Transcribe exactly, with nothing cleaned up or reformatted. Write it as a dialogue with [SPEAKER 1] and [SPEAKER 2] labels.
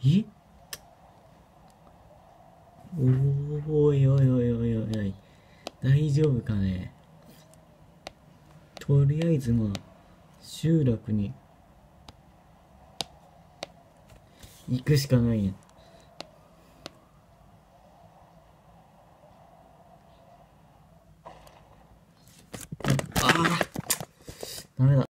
[SPEAKER 1] えおーいおいおいおいおいおい。大丈夫かね。とりあえずまあ、集落に行くしかないやん。ああ、ダメだ。